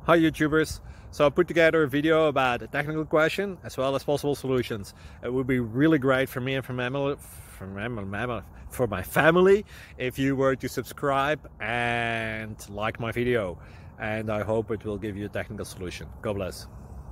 Hi YouTubers! So I put together a video about a technical question as well as possible solutions. It would be really great for me and for my family if you were to subscribe and like my video, and I hope it will give you a technical solution. God bless.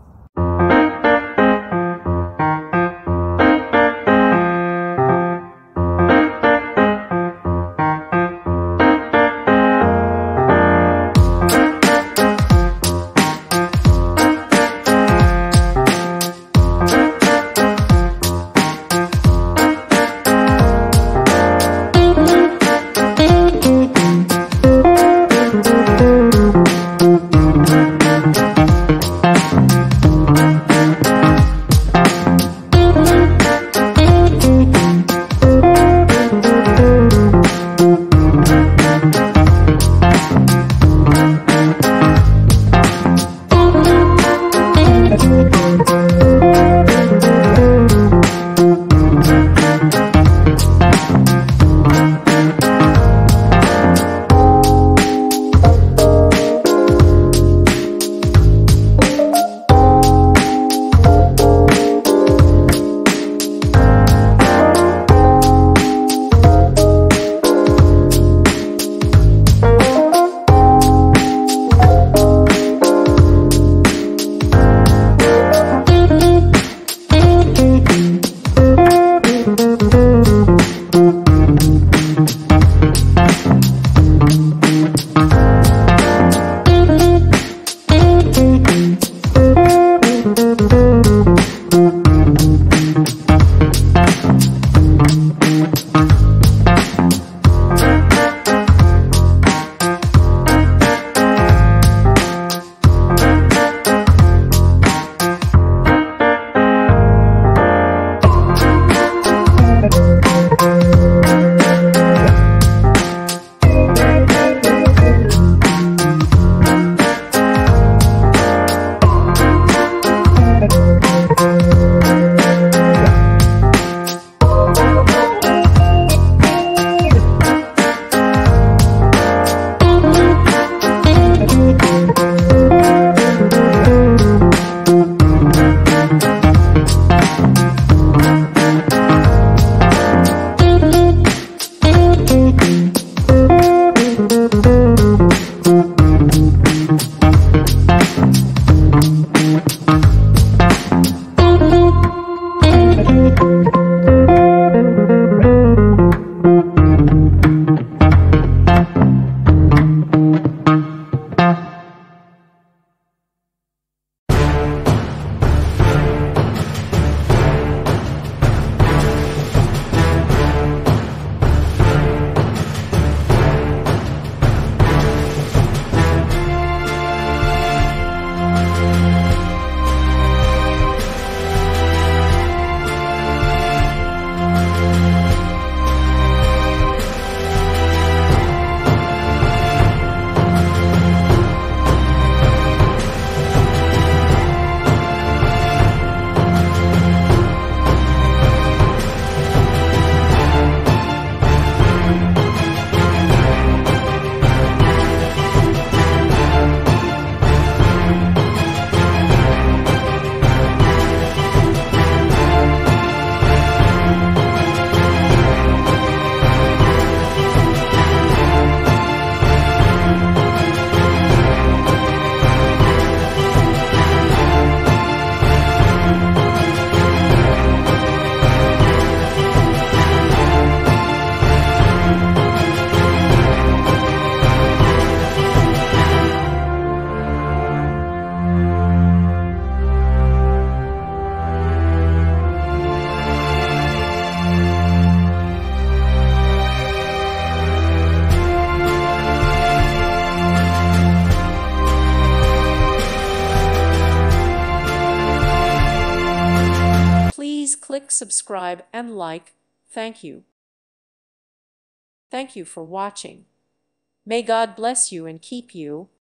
Please click subscribe and like. Thank you. Thank you for watching. May God bless you and keep you.